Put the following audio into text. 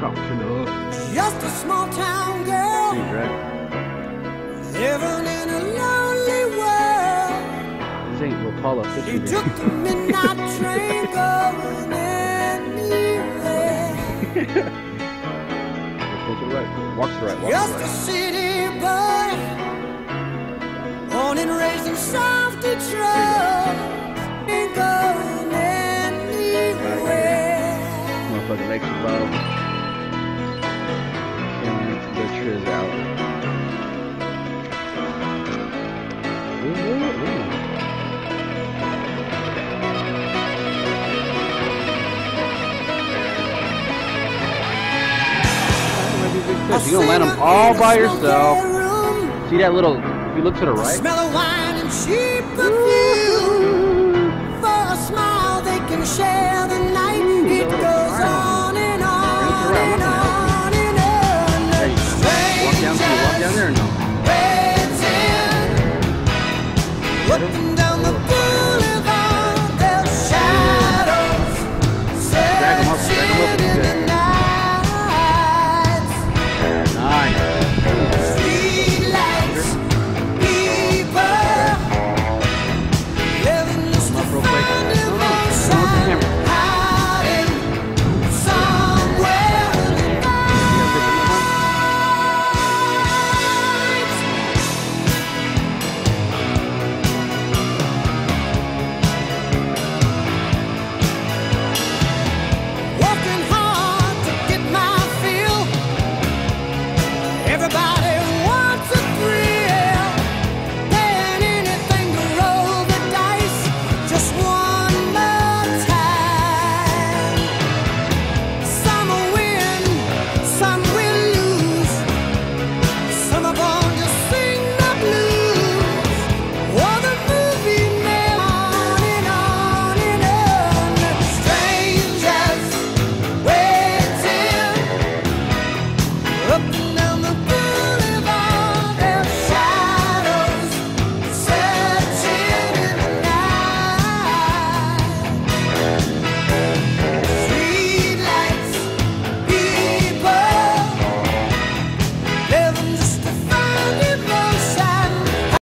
Just a small town girl living in a lonely world. This ain't Rapala She fishing. took the midnight train going anywhere. Go to the right. Walk to the right. Walk Just to the a right. city boy, born and raised in South Detroit. Ain't going anywhere. Motherfucker makes you low. And makes the triz out. You're gonna land them all by yourself. See that little, if you look to the right? Smell of wine and cheap perfume. For a smile they can share the night.